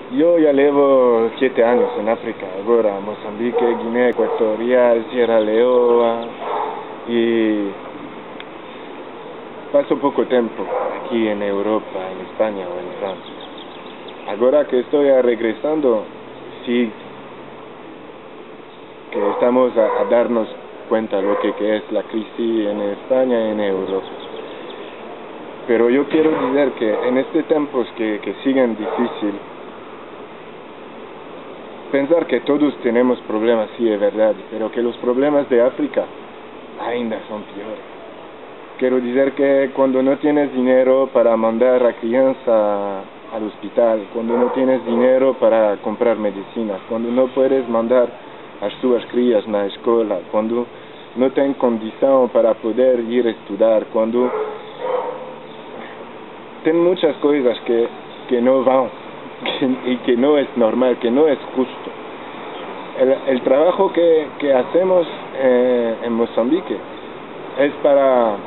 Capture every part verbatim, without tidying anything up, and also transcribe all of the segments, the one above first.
Yo ya llevo siete años en África, ahora Mozambique, Guinea Ecuatorial, Sierra Leona, y paso poco tiempo aquí en Europa, en España o en Francia. Ahora que estoy regresando, sí que estamos a, a darnos cuenta de lo que, que es la crisis en España y en Europa. Pero yo quiero decir que en estos tiempos que, que siguen difíciles, pensar que todos tenemos problemas, sí es verdad, pero que los problemas de África ainda son peores. Quiero decir que cuando no tienes dinero para mandar a crianza al hospital, cuando no tienes dinero para comprar medicinas, cuando no puedes mandar a tus crías a la escuela, cuando no tienes condición para poder ir a estudiar, cuando ten muchas cosas que, que no van que, y que no es normal, que no es justo. El, el trabajo que, que hacemos eh, en Mozambique es para,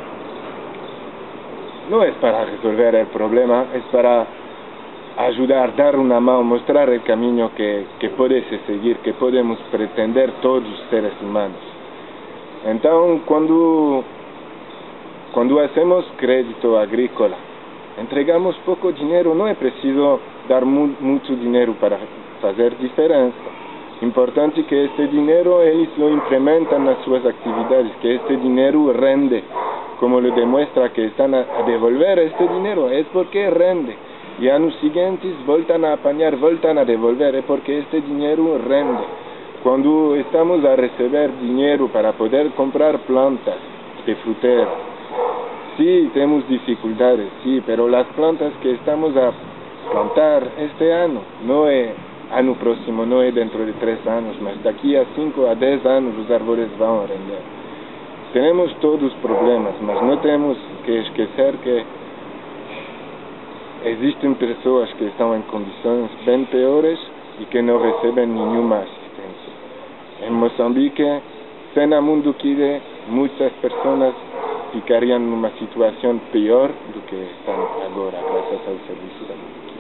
no es para resolver el problema, es para ayudar, dar una mano, mostrar el camino que, que puedes seguir, que podemos pretender todos los seres humanos. Entonces, cuando, cuando hacemos crédito agrícola, entregamos poco dinero, no es preciso dar mu mucho dinero para hacer diferencia. Importante que este dinero ellos lo implementan en sus actividades, que este dinero rende, como lo demuestra que están a, a devolver este dinero, es porque rende. Y años siguientes vueltan a apañar, vueltan a devolver, es porque este dinero rende. Cuando estamos a recibir dinero para poder comprar plantas de fruteras, sí, tenemos dificultades, sí, pero las plantas que estamos a plantar este año, no es año próximo, no es dentro de tres años, más de aquí a cinco a diez años los árboles van a render. Tenemos todos problemas, mas no tenemos que esquecer que existen personas que están en condiciones bien peores y que no reciben ninguna asistencia. En Mozambique, sin el mundo quiere, muchas personas ficarían en una situación peor de que están ahora gracias al servicio de